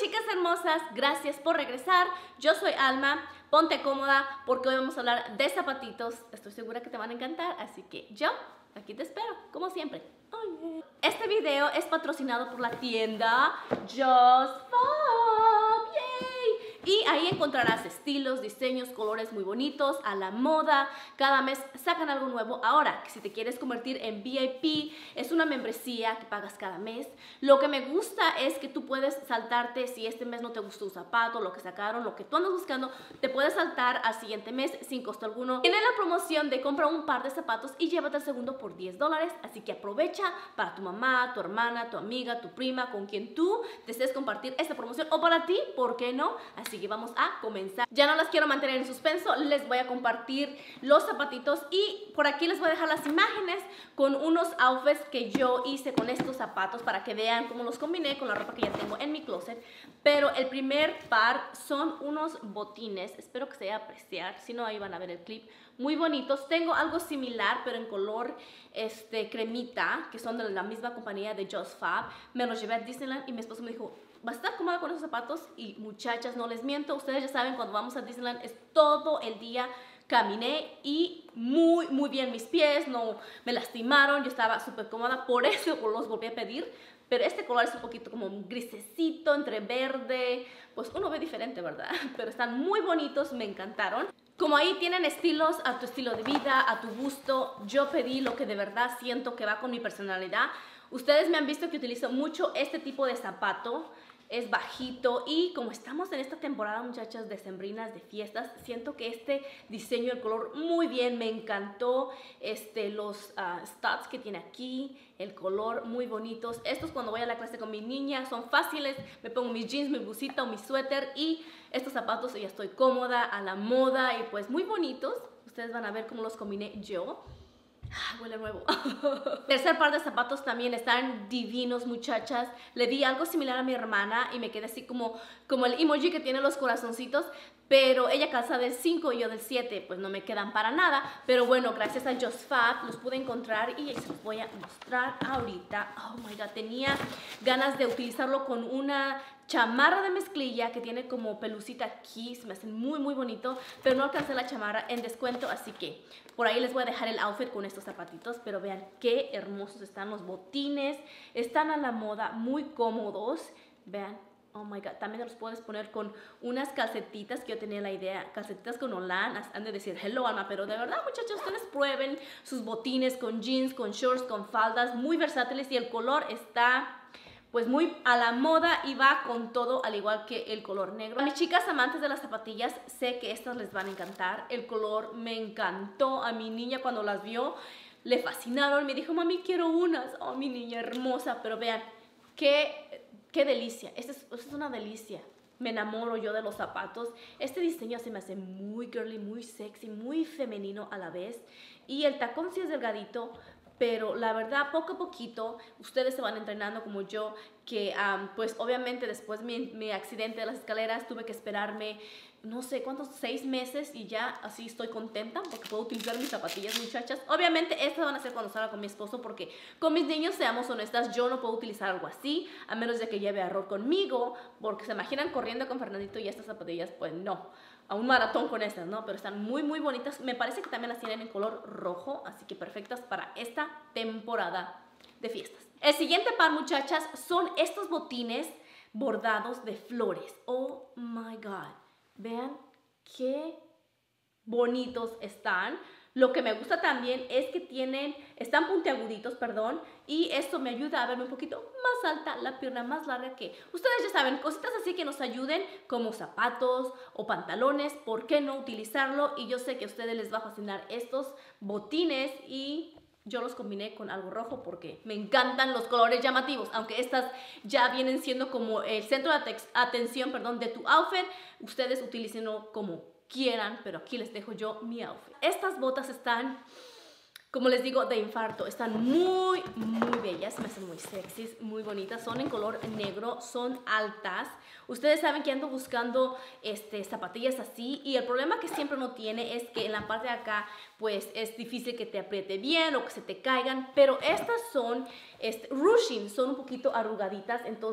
chicas hermosas, gracias por regresar. Yo soy Alma, ponte cómoda porque hoy vamos a hablar de zapatitos. Estoy segura que te van a encantar, así que yo aquí te espero, como siempre. Oh, yeah. Este video es patrocinado por la tienda Just Fab. ¡Yay! Y ahí encontrarás estilos, diseños, colores muy bonitos, a la moda. Cada mes sacan algo nuevo. Ahora, si te quieres convertir en VIP, es una membresía que pagas cada mes. Lo que me gusta es que tú puedes saltarte, si este mes no te gustó un zapato, lo que sacaron, lo que tú andas buscando, te puedes saltar al siguiente mes sin costo alguno. Tiene la promoción de compra un par de zapatos y llévate el segundo por $10. Así que aprovecha para tu mamá, tu hermana, tu amiga, tu prima, con quien tú desees compartir esta promoción, o para ti, ¿por qué no? Así que vamos a comenzar. Ya no las quiero mantener en suspenso, les voy a compartir los zapatitos y por aquí les voy a dejar las imágenes con unos outfits que yo hice con estos zapatos para que vean cómo los combiné con la ropa que ya tengo en mi closet. Pero el primer par son unos botines, espero que se vaya a apreciar, si no ahí van a ver el clip. Muy bonitos. Tengo algo similar pero en color cremita, que son de la misma compañía de Just Fab. Me los llevé a Disneyland y mi esposo me dijo, va a estar cómoda con esos zapatos. Y muchachas, no les miento, ustedes ya saben, cuando vamos a Disneyland es todo el día. Caminé y muy bien mis pies, no me lastimaron, yo estaba súper cómoda, por eso los volví a pedir. Pero este color es un poquito como grisecito, entre verde, pues uno ve diferente, ¿verdad? Pero están muy bonitos, me encantaron. Como ahí tienen estilos a tu estilo de vida, a tu gusto, yo pedí lo que de verdad siento que va con mi personalidad. Ustedes me han visto que utilizo mucho este tipo de zapato. Es bajito y como estamos en esta temporada, muchachas, decembrinas, de fiestas, siento que este diseño, el color muy bien, me encantó. Los studs que tiene aquí, el color muy bonitos. Estos cuando voy a la clase con mi niña son fáciles, me pongo mis jeans, mi blusita o mi suéter y estos zapatos ya estoy cómoda, a la moda y pues muy bonitos. Ustedes van a ver cómo los combiné yo. Huele nuevo. Tercer par de zapatos también están divinos, muchachas. Le di algo similar a mi hermana y me quedé así como el emoji que tiene los corazoncitos. Pero ella calza del 5 y yo del 7, pues no me quedan para nada. Pero bueno, gracias a Just Fab los pude encontrar y se los voy a mostrar ahorita. Oh my God, tenía ganas de utilizarlo con una chamarra de mezclilla que tiene como pelucita aquí. Se me hacen muy bonito, pero no alcancé la chamarra en descuento, así que por ahí les voy a dejar el outfit con estos zapatitos. Pero vean qué hermosos están los botines. Están a la moda, muy cómodos. Vean. Oh my God, también los puedes poner con unas calcetitas que yo tenía la idea, calcetitas con Olan, han de decir hello Alma, pero de verdad muchachos, ustedes prueben sus botines con jeans, con shorts, con faldas, muy versátiles y el color está pues muy a la moda y va con todo, al igual que el color negro. A mis chicas amantes de las zapatillas, sé que estas les van a encantar, el color me encantó, a mi niña cuando las vio le fascinaron, me dijo mami quiero unas, oh mi niña hermosa, pero vean, qué delicia, esta es una delicia. Me enamoro yo de los zapatos. Este diseño se me hace muy girly, muy sexy, muy femenino a la vez. Y el tacón sí es delgadito, pero la verdad poco a poquito ustedes se van entrenando como yo, que pues obviamente después de mi accidente de las escaleras tuve que esperarme no sé cuántos, 6 meses y ya así estoy contenta porque puedo utilizar mis zapatillas, muchachas. Obviamente estas van a ser cuando salga con mi esposo porque con mis niños, seamos honestas, yo no puedo utilizar algo así a menos de que lleve a Rod conmigo, porque se imaginan corriendo con Fernandito y estas zapatillas, pues no, a un maratón con estas, ¿no? Pero están muy bonitas. Me parece que también las tienen en color rojo, así que perfectas para esta temporada de fiestas. El siguiente par, muchachas, son estos botines bordados de flores. Oh my God. Vean qué bonitos están. Lo que me gusta también es que están puntiaguditos, perdón, y esto me ayuda a verme un poquito más alta, la pierna más larga, que ustedes ya saben, cositas así que nos ayuden como zapatos o pantalones, ¿por qué no utilizarlo? Y yo sé que a ustedes les va a fascinar estos botines y yo los combiné con algo rojo porque me encantan los colores llamativos, aunque estas ya vienen siendo como el centro de atención, perdón, de tu outfit. Ustedes utilícenlo como quieran, pero aquí les dejo yo mi outfit. Estas botas están, como les digo, de infarto. Están muy bellas, me hacen muy sexys, muy bonitas. Son en color negro, son altas. Ustedes saben que ando buscando zapatillas así y el problema que siempre uno tiene es que en la parte de acá pues es difícil que te apriete bien o que se te caigan, pero estas son ruching, son un poquito arrugaditas, entonces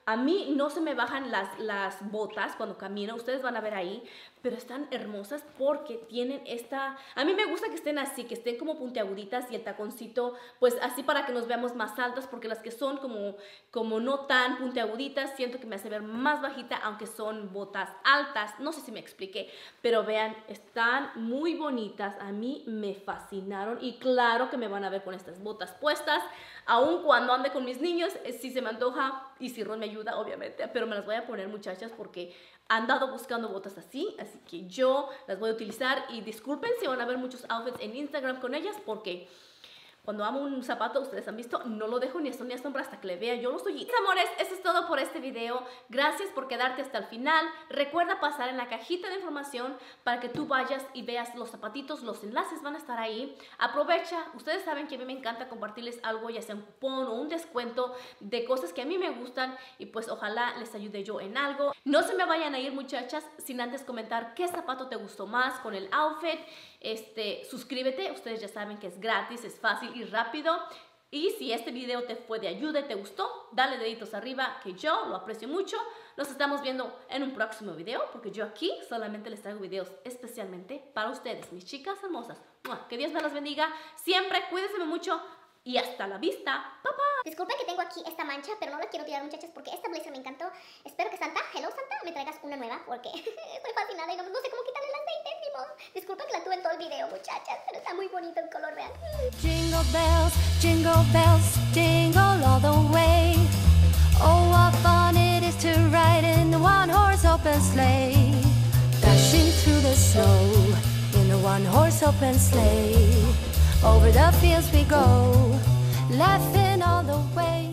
A mí no se me bajan las botas cuando camino, ustedes van a ver ahí, pero están hermosas porque tienen esta... A mí me gusta que estén así, que estén como puntiaguditas y el taconcito, pues así para que nos veamos más altas, porque las que son como no tan puntiaguditas, siento que me hace ver más bajita, aunque son botas altas. No sé si me expliqué, pero vean, están muy bonitas, a mí me fascinaron y claro que me van a ver con estas botas puestas, aun cuando ande con mis niños, si se me antoja y si Ron me ayuda, obviamente, pero me las voy a poner, muchachas, porque han dado buscando botas así que yo las voy a utilizar y disculpen si van a ver muchos outfits en Instagram con ellas, porque cuando amo un zapato, ustedes han visto, no lo dejo ni a ni a sombra hasta que le vea yo los hoyitos. Amores, eso es todo por este video. Gracias por quedarte hasta el final. Recuerda pasar en la cajita de información para que tú vayas y veas los zapatitos. Los enlaces van a estar ahí. Aprovecha. Ustedes saben que a mí me encanta compartirles algo, ya sea un cupón o un descuento de cosas que a mí me gustan y pues ojalá les ayude yo en algo. No se me vayan a ir, muchachas, sin antes comentar qué zapato te gustó más con el outfit. Suscríbete, ustedes ya saben que es gratis, es fácil y rápido. Y si este video te fue de ayuda y te gustó, dale deditos arriba, que yo lo aprecio mucho. Nos estamos viendo en un próximo video, porque yo aquí solamente les traigo videos especialmente para ustedes, mis chicas hermosas. Que Dios me las bendiga siempre, cuídense mucho y hasta la vista. Bye bye. Disculpen que tengo aquí esta mancha, pero no la quiero tirar, muchachas, porque esta blazer me encantó. Espero que Santa, hello Santa, me traigas una nueva, porque estoy fascinada y no sé cómo quitarle el aceite, ni modo. Disculpen que la tuve en todo el video, muchachas, pero está muy bonito el color, vean. Jingle bells, jingle all the way. Oh, what fun it is to ride in the one-horse open sleigh. Dashing through the snow in the one-horse open sleigh. Over the fields we go, laughing all the way.